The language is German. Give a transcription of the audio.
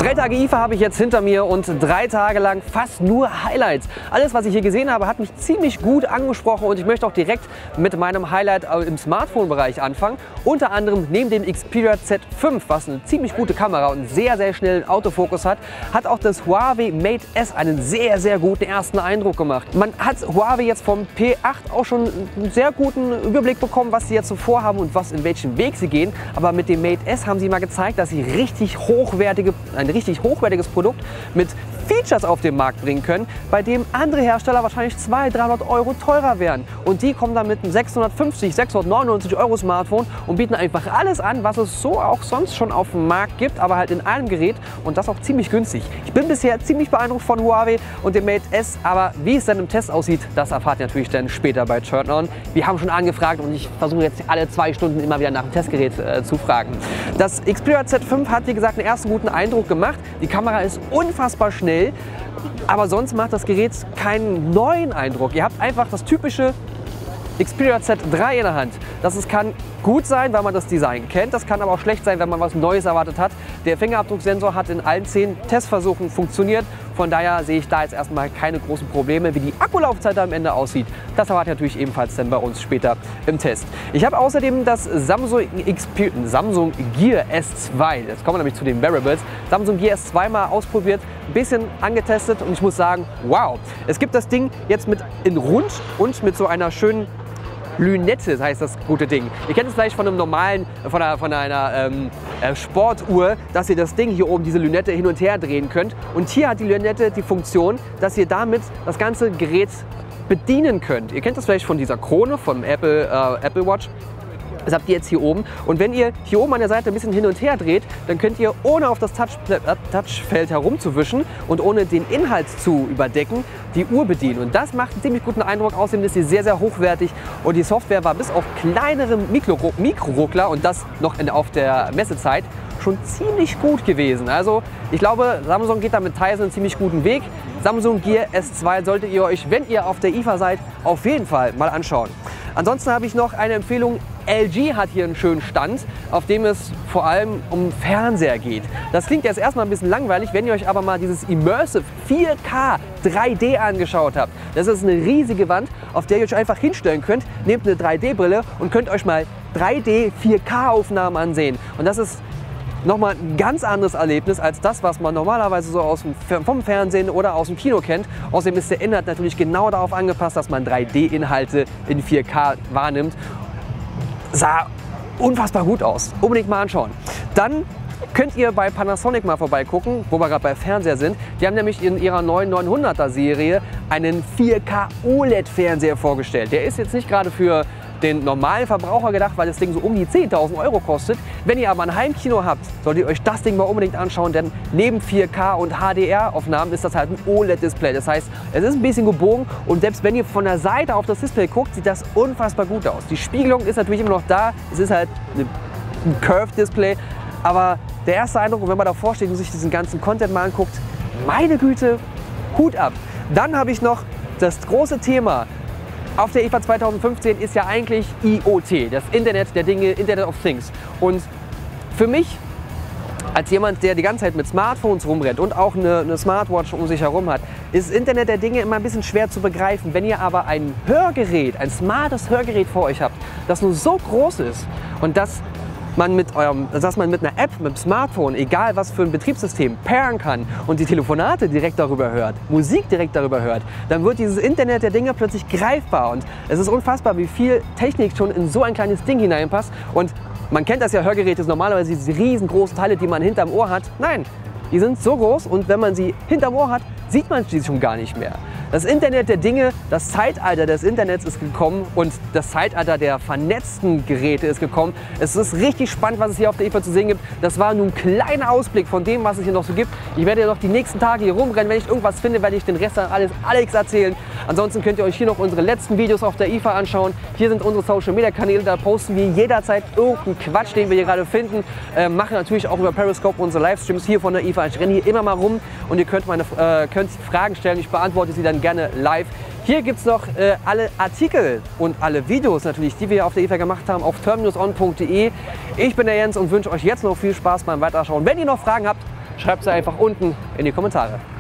3 Tage IFA habe ich jetzt hinter mir und 3 Tage lang fast nur Highlights. Alles, was ich hier gesehen habe, hat mich ziemlich gut angesprochen und ich möchte auch direkt mit meinem Highlight im Smartphone-Bereich anfangen. Unter anderem neben dem Xperia Z5, was eine ziemlich gute Kamera und einen sehr, sehr schnellen Autofokus hat, hat auch das Huawei Mate S einen sehr, sehr guten ersten Eindruck gemacht. Man hat Huawei jetzt vom P8 auch schon einen sehr guten Überblick bekommen, was sie jetzt so vorhaben und in welchen Weg sie gehen. Aber mit dem Mate S haben sie mal gezeigt, dass sie ein richtig hochwertiges Produkt mit Features auf den Markt bringen können, bei dem andere Hersteller wahrscheinlich 200–300 Euro teurer wären. Und die kommen dann mit einem 699 Euro Smartphone und bieten einfach alles an, was es so auch sonst schon auf dem Markt gibt, aber halt in einem Gerät und das auch ziemlich günstig. Ich bin bisher ziemlich beeindruckt von Huawei und dem Mate S, aber wie es dann im Test aussieht, das erfahrt ihr natürlich dann später bei Turn On. Wir haben schon angefragt und ich versuche jetzt alle 2 Stunden immer wieder nach dem Testgerät zu fragen. Das Xperia Z5 hat, wie gesagt, einen ersten guten Eindruck gemacht. Die Kamera ist unfassbar schnell. Aber sonst macht das Gerät keinen neuen Eindruck. Ihr habt einfach das typische Xperia Z3 in der Hand. Das kann gut sein, weil man das Design kennt. Das kann aber auch schlecht sein, wenn man was Neues erwartet hat. Der Fingerabdrucksensor hat in allen 10 Testversuchen funktioniert. Von daher sehe ich da jetzt erstmal keine großen Probleme. Wie die Akkulaufzeit am Ende aussieht, das erwartet natürlich ebenfalls dann bei uns später im Test. Ich habe außerdem das Samsung Gear S2, jetzt kommen wir nämlich zu den Wearables, Samsung Gear S2 mal ausprobiert, ein bisschen angetestet und ich muss sagen, wow. Es gibt das Ding jetzt in rund und mit so einer schönen Lünette, heißt das gute Ding. Ihr kennt es vielleicht von einem normalen, von einer Sportuhr, dass ihr das Ding hier oben, diese Lünette, hin und her drehen könnt. Und hier hat die Lünette die Funktion, dass ihr damit das ganze Gerät bedienen könnt. Ihr kennt das vielleicht von dieser Krone, vom Apple Watch. Das habt ihr jetzt hier oben. Und wenn ihr hier oben an der Seite ein bisschen hin und her dreht, dann könnt ihr, ohne auf das Touchfeld herumzuwischen und ohne den Inhalt zu überdecken, die Uhr bedienen. Und das macht einen ziemlich guten Eindruck. Außerdem ist sie sehr, sehr hochwertig. Und die Software war bis auf kleinere Mikroruckler und das noch auf der Messezeit schon ziemlich gut gewesen. Also ich glaube, Samsung geht da mit Tizen einen ziemlich guten Weg. Samsung Gear S2 solltet ihr euch, wenn ihr auf der IFA seid, auf jeden Fall mal anschauen. Ansonsten habe ich noch eine Empfehlung. LG hat hier einen schönen Stand, auf dem es vor allem um Fernseher geht. Das klingt jetzt erstmal ein bisschen langweilig, wenn ihr euch aber mal dieses Immersive 4K 3D angeschaut habt. Das ist eine riesige Wand, auf der ihr euch einfach hinstellen könnt, nehmt eine 3D-Brille und könnt euch mal 3D 4K-Aufnahmen ansehen. Und das ist nochmal ein ganz anderes Erlebnis als das, was man normalerweise so vom Fernsehen oder aus dem Kino kennt. Außerdem ist der Inhalt natürlich genau darauf angepasst, dass man 3D-Inhalte in 4K wahrnimmt. Sah unfassbar gut aus. Unbedingt mal anschauen. Dann könnt ihr bei Panasonic mal vorbeigucken, wo wir gerade bei Fernseher sind. Die haben nämlich in ihrer neuen 900er Serie einen 4K OLED-Fernseher vorgestellt. Der ist jetzt nicht gerade für den normalen Verbraucher gedacht, weil das Ding so um die 10.000 Euro kostet. Wenn ihr aber ein Heimkino habt, solltet ihr euch das Ding mal unbedingt anschauen, denn neben 4K und HDR-Aufnahmen ist das halt ein OLED-Display. Das heißt, es ist ein bisschen gebogen und selbst wenn ihr von der Seite auf das Display guckt, sieht das unfassbar gut aus. Die Spiegelung ist natürlich immer noch da, es ist halt ein Curved-Display, aber der erste Eindruck, wenn man davor steht und sich diesen ganzen Content mal anguckt, meine Güte, Hut ab. Dann habe ich noch das große Thema. Auf der IFA 2015 ist ja eigentlich IoT, das Internet der Dinge, Internet of Things. Und für mich, als jemand, der die ganze Zeit mit Smartphones rumrennt und auch eine Smartwatch um sich herum hat, ist das Internet der Dinge immer ein bisschen schwer zu begreifen. Wenn ihr aber ein Hörgerät, ein smartes Hörgerät vor euch habt, das nur so groß ist und dass man mit einer App, mit dem Smartphone, egal was für ein Betriebssystem, pairen kann und die Telefonate direkt darüber hört, Musik direkt darüber hört, dann wird dieses Internet der Dinge plötzlich greifbar. Und es ist unfassbar, wie viel Technik schon in so ein kleines Ding hineinpasst. Und man kennt das ja, Hörgeräte sind normalerweise diese riesengroßen Teile, die man hinterm Ohr hat. Nein, die sind so groß und wenn man sie hinterm Ohr hat, sieht man sie schon gar nicht mehr. Das Internet der Dinge, das Zeitalter des Internets ist gekommen und das Zeitalter der vernetzten Geräte ist gekommen. Es ist richtig spannend, was es hier auf der IFA zu sehen gibt. Das war nun ein kleiner Ausblick von dem, was es hier noch so gibt. Ich werde ja noch die nächsten Tage hier rumrennen. Wenn ich irgendwas finde, werde ich den Rest dann alles Alex erzählen. Ansonsten könnt ihr euch hier noch unsere letzten Videos auf der IFA anschauen. Hier sind unsere Social Media Kanäle, da posten wir jederzeit irgendeinen Quatsch, den wir hier gerade finden. Machen natürlich auch über Periscope unsere Livestreams hier von der IFA. Ich renne hier immer mal rum und ihr könnt Fragen stellen. Ich beantworte sie dann gerne live. Hier gibt es noch alle Artikel und alle Videos natürlich, die wir auf der IFA gemacht haben, auf turn-on.de. Ich bin der Jens und wünsche euch jetzt noch viel Spaß beim Weiterschauen. Wenn ihr noch Fragen habt, Schreibt sie einfach unten in die Kommentare.